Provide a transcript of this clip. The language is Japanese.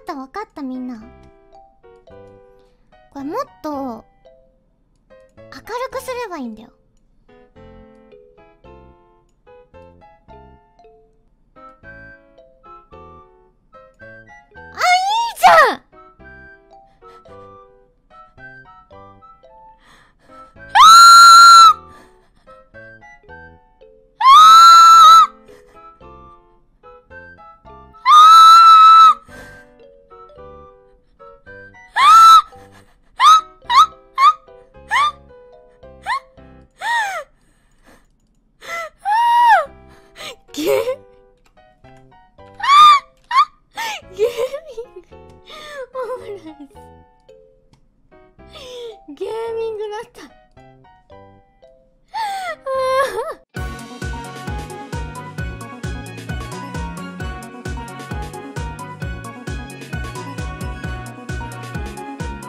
ったわかったみんな。これもっと明るくすればいいんだよ。あ、いいじゃん。ゲーミングだった。